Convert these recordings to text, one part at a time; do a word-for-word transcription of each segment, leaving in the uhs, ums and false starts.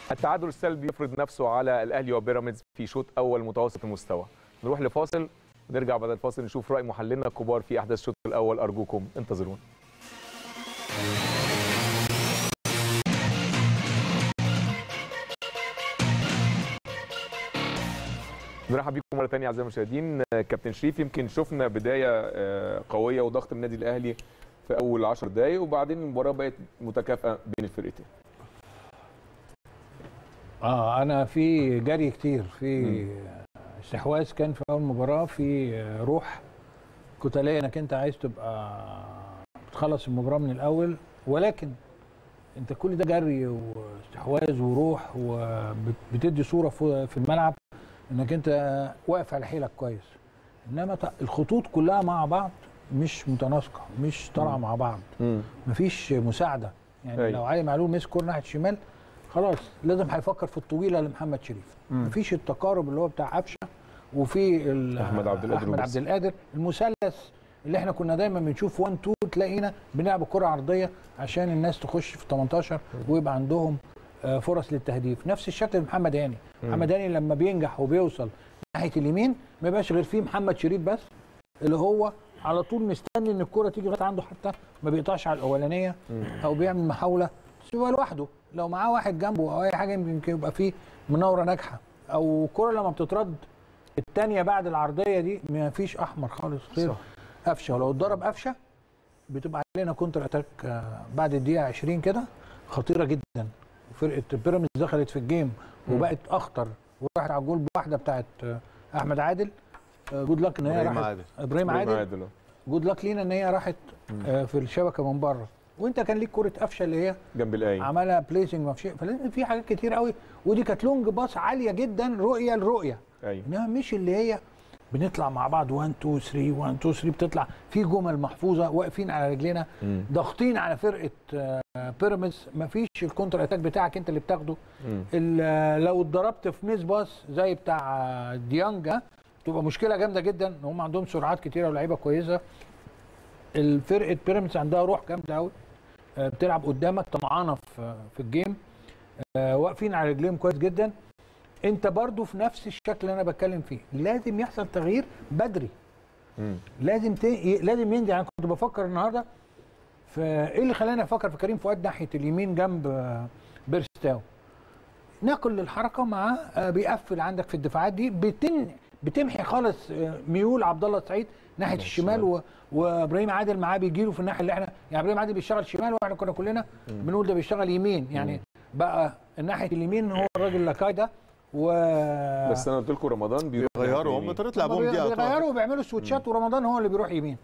التعادل السلبي يفرض نفسه على الاهلي وبيراميدز في شوط اول متوسط المستوى. نروح لفاصل ونرجع بعد الفاصل نشوف راي محللنا الكبار في احداث الشوط الاول. ارجوكم انتظرونا. نرحب بكم مره ثانيه اعزائي المشاهدين. كابتن شريف، يمكن شفنا بدايه قويه وضغط النادي الاهلي في اول عشر دقائق وبعدين المباراه بقت متكافئه بين الفرقتين. اه انا في جري كتير، في استحواذ كان في اول مباراه، في روح قتاليه انك انت عايز تبقى تخلص المباراه من الاول، ولكن انت كل ده جري واستحواذ وروح وبتدي صوره في الملعب انك انت واقف على حيلك كويس، انما الخطوط كلها مع بعض مش متناسقه، مش طالعه مع بعض، مم. مفيش مساعده. يعني أي. لو علي معلول مسك كوره ناحيه الشمال خلاص لازم هيفكر في الطويله لمحمد شريف، مم. مفيش التقارب اللي هو بتاع قفشه وفي احمد عبد القادر احمد عبد القادر المثلث اللي احنا كنا دايما بنشوف واحد اتنين تلاقينا بنلعب الكره عرضيه عشان الناس تخش في تمنتاشر ويبقى عندهم فرص للتهديف. نفس الشكل محمد هاني، محمد هاني لما بينجح وبيوصل ناحيه اليمين ما يبقاش غير فيه محمد شريف بس اللي هو على طول مستني ان الكره تيجي لغايه عنده، حتى ما بيقطعش على الاولانيه او بيعمل محاوله، بس هو لوحده. لو معاه واحد جنبه او اي حاجه يمكن يبقى فيه مناوره ناجحه، او الكره لما بتترد الثانيه بعد العرضيه دي ما فيش احمر خالص غير قفشه. ولو اتضرب قفشه بتبقى علينا كونتر اتاك بعد الدقيقه عشرين كده خطيره جدا. فرقه بيراميدز دخلت في الجيم وبقت اخطر وراحت على الجول بواحده بتاعت احمد عادل. جود لك ان هي راحت ابراهيم عادل، جود لك لينا ان هي راحت في الشبكه من بره، وانت كان ليك كره قفشه اللي هي جنب الايه عملها بليسنج ما فيش، فلازم في حاجات كتير قوي، ودي كانت لونج باص عاليه جدا رؤيه لرؤيه، انما مش اللي هي بنطلع مع بعض واحد اتنين تلاته واحد اتنين تلاته بتطلع في جمل محفوظه واقفين على رجلينا ضاغطين على فرقه بيراميدز. مفيش الكونتر اتاك بتاعك انت اللي بتاخده. لو اتضربت في ميس باص زي بتاع ديانج تبقى مشكله جامده جدا. هم عندهم سرعات كتيره ولاعيبه كويسه. الفرقه بيراميدز عندها روح جامده قوي، بتلعب قدامك طمعانه في في الجيم، واقفين على رجليهم كويس جدا. انت برضو في نفس الشكل اللي انا بتكلم فيه، لازم يحصل تغيير بدري. مم. لازم ت... لازم ينزل. انا كنت بفكر النهارده في ايه اللي خلاني افكر في كريم فؤاد ناحيه اليمين جنب بيرستاو. ناكل الحركه معاه، بيقفل عندك في الدفاعات دي، بتن... بتمحي خالص ميول عبد الله السعيد ناحيه الشمال و... وابراهيم عادل معاه بيجي له في الناحيه اللي احنا، يعني ابراهيم عادل بيشتغل شمال واحنا كنا كلنا بنقول ده بيشتغل يمين. يعني مم. بقى الناحيه اليمين هو الراجل لاكاي ده و بس انا قلت لكم رمضان بيغيروا هم طريقه لعبهم دي، بيغيروا وبيعملوا سويتشات، ورمضان هو اللي بيروح يمين.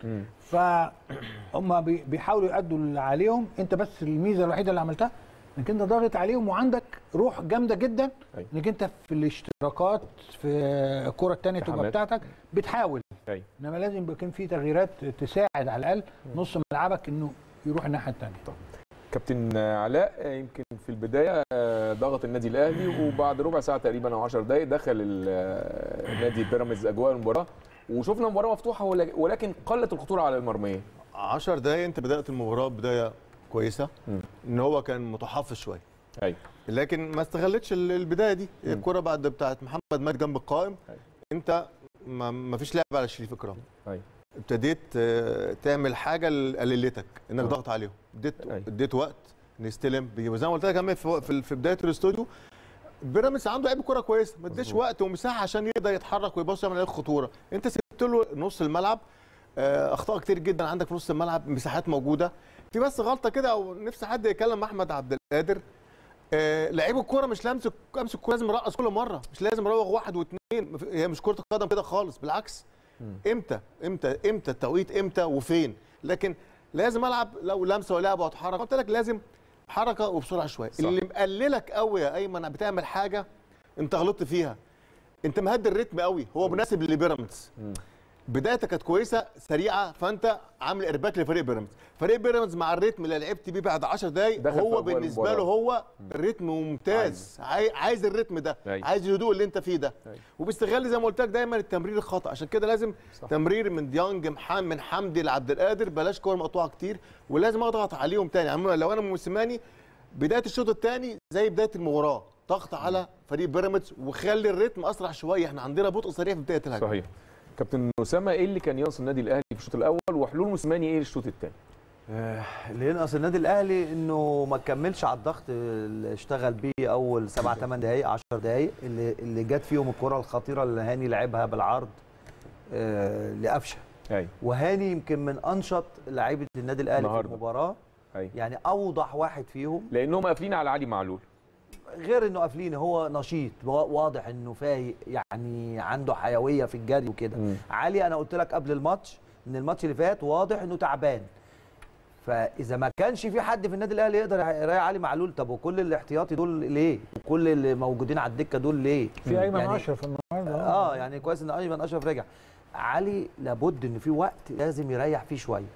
فهم بيحاولوا يأدوا اللي عليهم. انت بس الميزه الوحيده اللي عملتها انك انت ضاغط عليهم وعندك روح جامده جدا، انك انت في الاشتراكات في الكره الثانيه تبقى بتاعتك بتحاول، انما لازم يبقى كان في تغييرات تساعد على الاقل نص ملعبك انه يروح الناحيه الثانيه. كابتن علاء، يمكن في البدايه ضغط النادي الاهلي وبعد ربع ساعه تقريبا او عشر دقائق دخل النادي بيراميدز اجواء المباراه وشفنا مباراه مفتوحه ولكن قلت الخطوره على المرميه. عشر دقائق انت بدات المباراه بدايه كويسه، م. ان هو كان متحفظ شويه، ايوه، لكن ما استغلتش البدايه دي. الكره بعد بتاعت محمد مجدي جنب القائم، أيوة. انت ما فيش لعب على شريف اكرام، ايوه، ابتديت تعمل حاجه قللتك انك ضغط عليهم، اديت اديت وقت نستلم. وزي ما قلت لك كمان في في بدايه الاستوديو، بيراميدز عنده لعيبه كوره كويسه، ما اديش وقت ومساحه عشان يقدر يتحرك ويبص يعمل عليه خطوره. انت سبت له نص الملعب، اخطاء كتير جدا عندك في نص الملعب، مساحات موجوده. في بس غلطه كده، او نفسي حد يكلم احمد عبد القادر. لعيب الكوره مش لامسك امسك الكوره لازم يرقص كل مره، مش لازم يراوغ واحد واثنين. هي مش كره قدم كده خالص، بالعكس. امتى امتى امتى التوقيت امتى وفين، لكن لازم العب لو لمسه ولعبه واتحرك. قلت لك لازم حركه وبسرعه شويه. اللي مقللك قوي يا ايمن بتعمل حاجه انت غلطت فيها، انت مهدي الريتم قوي. هو مناسب لبيراميدز، بدايتك كانت كويسه سريعه، فانت عامل ارباك لفريق بيراميدز. فريق بيراميدز مع الريتم اللي لعبت بيه بعد عشر دقايق هو بالنسبه له هو الريتم ممتاز، عايز, عايز الريتم ده، أي. عايز الهدوء اللي انت فيه ده، أي. وبيستغل زي ما قلت لك دايما التمرير الخطا. عشان كده لازم صح. تمرير من ديانج، من حمدي لعبد القادر، بلاش كور مقطوعه كتير، ولازم اضغط عليهم تاني. يعني لو انا موسيماني بدايه الشوط الثاني زي بدايه المباراه، ضغط على فريق بيراميدز وخلي الريتم اسرع شويه. احنا عندنا بطء سريع في بدايه الهجمه. صحيح. كابتن اسامه، ايه اللي كان ينقص النادي الاهلي في الشوط الاول وحلول موسيماني ايه للشوط الثاني؟ اللي ينقص النادي الاهلي انه ما كملش على الضغط اللي اشتغل بيه اول سبع ثمان دقائق عشر دقائق اللي اللي جت فيهم الكره الخطيره اللي هاني لعبها بالعرض آه لقفشه. ايوه. وهاني يمكن من انشط لاعيبه النادي الاهلي في المباراه. أيوة. يعني اوضح واحد فيهم لانهم قافلين على علي معلول. غير انه قافلين، هو نشيط واضح انه فايق، يعني عنده حيويه في الجري وكده. علي انا قلت لك قبل الماتش ان الماتش اللي فات واضح انه تعبان، فاذا ما كانش في حد في النادي الاهلي يقدر يريح علي معلول، طب وكل الاحتياطي دول ليه؟ وكل اللي موجودين على الدكه دول ليه؟ في ايمن يعني اشرف النهارده. اه يعني كويس ان ايمن اشرف رجع. علي لابد ان في وقت لازم يريح فيه شويه.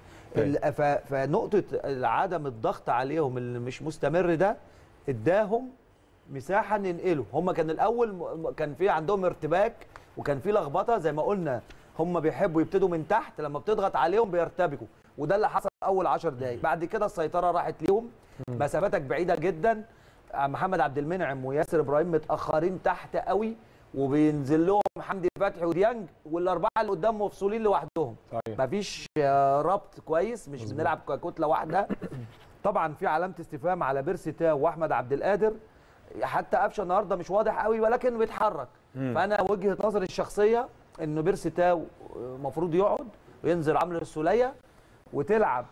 فنقطه عدم الضغط عليهم اللي مش مستمر ده اداهم مساحه ننقله. هم كان الاول كان في عندهم ارتباك وكان في لخبطه زي ما قلنا، هم بيحبوا يبتدوا من تحت، لما بتضغط عليهم بيرتبكوا، وده اللي حصل اول عشر دقائق. بعد كده السيطره راحت ليهم، مسافاتك بعيده جدا، محمد عبد المنعم وياسر ابراهيم متاخرين تحت قوي، وبينزل لهم حمدي فتحي وديانج، والاربعه اللي قدام مفصولين لوحدهم. صحيح. مفيش ربط كويس، مش بنلعب ككتله واحده. طبعا في علامه استفهام على بيرسي تاو واحمد عبد القادر، حتى قفشه النهارده مش واضح قوي ولكن بيتحرك. مم. فانا وجهه نظري الشخصيه انه بيرسي تاو المفروض يقعد وينزل عمرو السوليه، وتلعب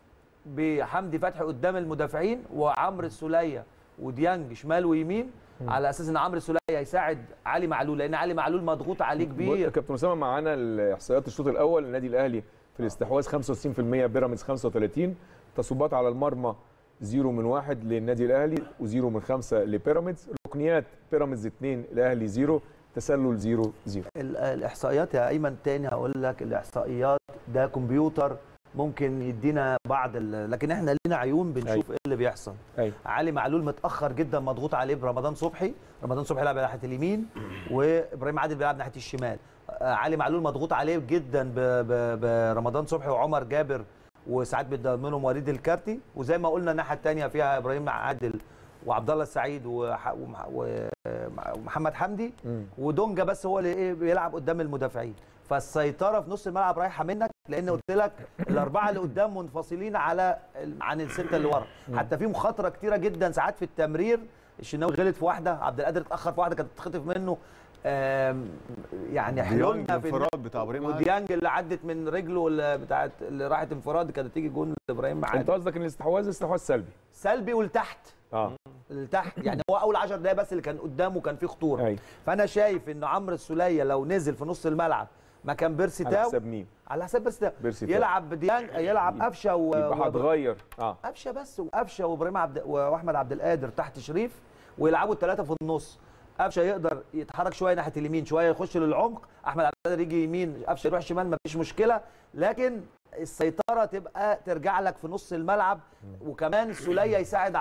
بحمدي فتحي قدام المدافعين وعمرو السوليه وديانج شمال ويمين، مم. على اساس ان عمرو السوليه يساعد علي معلول، لان علي معلول مضغوط عليه كبير. كابتن اسامه، معانا الاحصائيات الشوط الاول. النادي الاهلي في الاستحواذ خمسة وستين بالمية، بيراميدز خمسة وثلاثين، تصويبات على المرمى زيرو من واحد للنادي الاهلي وزيرو من خمسه لبيراميدز، ركنيات بيراميدز اثنين الاهلي زيرو، تسلل زيرو زيرو. الاحصائيات يا ايمن تاني هقول لك، الاحصائيات ده كمبيوتر ممكن يدينا بعض، لكن احنا لنا عيون بنشوف أي. ايه اللي بيحصل. أي. علي معلول متاخر جدا، مضغوط عليه برمضان صبحي، رمضان صبحي بيلعب ناحيه اليمين وابراهيم عادل بيلعب ناحيه الشمال. علي معلول مضغوط عليه جدا برمضان صبحي وعمر جابر، وساعات بيضمنهم وليد الكارتي، وزي ما قلنا الناحيه الثانيه فيها ابراهيم عادل وعبد الله السعيد ومحمد حمدي، م. ودونجا بس هو اللي ايه بيلعب قدام المدافعين. فالسيطره في نص الملعب رايحه منك، لان قلت لك الاربعه اللي قدام منفصلين على عن السته اللي ورا. حتى في مخاطره كتيره جدا ساعات في التمرير، الشناوي غلط في واحده، عبد القادر اتاخر في واحده كانت تتخطف منه، يعني حلولنا في الانفراد بتاع ابراهيم عادل، وديانج اللي عدت من رجله اللي بتاعت اللي راحت انفراد كانت تيجي جون لابراهيم عادل. انت قصدك ان الاستحواذ استحواذ سلبي سلبي ولتحت، اه لتحت، يعني هو اول عشر دقايق بس اللي كان قدامه كان فيه خطوره. أي. فانا شايف ان عمرو السوليه لو نزل في نص الملعب مكان بيرسي تاو، على حساب مين؟ على حساب بيرسي تاو، يلعب ديانج، يلعب قفشه و يبقى هتغير اه قفشه بس، وقفشه وابراهيم عبد واحمد عبد القادر تحت شريف، ويلعبوا الثلاثه في النص. قفشه يقدر يتحرك شويه ناحيه اليمين، شويه يخش للعمق، احمد عبد القادر يجي يمين، قفشه يروح شمال، مفيش مشكله، لكن السيطره تبقى ترجع لك في نص الملعب. وكمان السوليه يساعد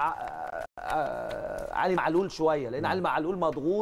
علي معلول شويه، لان علي معلول مضغوط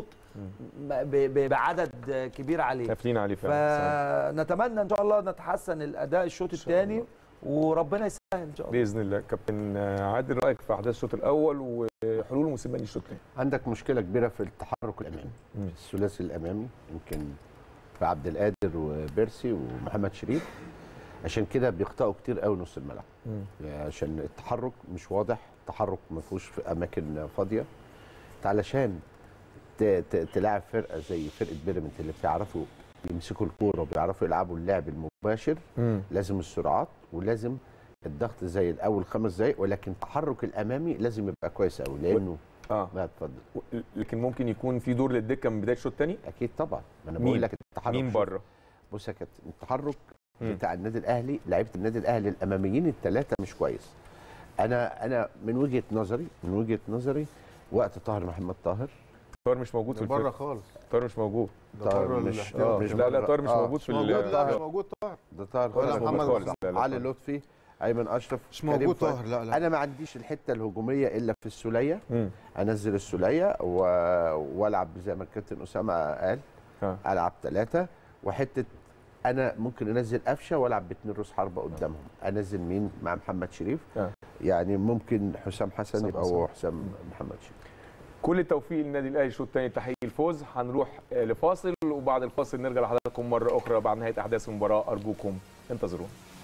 بعدد كبير عليه، قافلين عليه فعلا. فنتمنى ان شاء الله نتحسن الاداء الشوط الثاني وربنا يسهل ان شاء الله باذن الله. كابتن عادل، رايك في احداث الشوط الاول وحلول موسيماني الشوط الثاني؟ عندك مشكله كبيره في التحرك الامامي، الثلاثي الامامي، يمكن في عبد القادر وبيرسي ومحمد شريف، عشان كده بيخطئوا كتير قوي نص الملعب، يعني عشان التحرك مش واضح، التحرك ما فيهوش في اماكن فاضيه. علشان تلاعب فرقه زي فرقه بيراميدز اللي بيعرفوا يمسكوا الكوره وبيعرفوا يلعبوا اللعب المباشر، مم. لازم السرعات ولازم الضغط زي الاول خمس دقائق، ولكن التحرك الامامي لازم يبقى كويس قوي، لانه اه ما اتفضل. لكن ممكن يكون في دور للدكه من بدايه الشوط الثاني؟ اكيد طبعا، ما انا بقول لك التحرك مين بره؟ بص يا كابتن، التحرك بتاع النادي الاهلي، لعيبه النادي الاهلي الاماميين الثلاثه مش كويس. انا انا من وجهه نظري من وجهه نظري وقت طاهر محمد طاهر طاهر مش موجود في الفرقه بره خالص، طاهر مش موجود، طاهر مش آه مش لا لا طاهر مش موجود في لا مش موجود طاهر، ده طاهر ولا محمد علي لطفي، ايمن اشرف مش موجود طاهر. لا لا انا ما عنديش الحته الهجوميه الا في السوليه، انزل السوليه و... والعب زي ما الكابتن اسامه قال، ها. العب ثلاثه، وحته انا ممكن انزل قفشه والعب باثنين روس حربه قدامهم، انزل مين مع محمد شريف، ها. يعني ممكن حسام حسن يبقى هو حسام محمد شريف. كل التوفيق للنادي الاهلي الشوط الثاني، تحقيق الفوز. هنروح لفاصل وبعد الفاصل نرجع لحضراتكم مره اخرى بعد نهايه احداث المباراه. ارجوكم انتظرونا.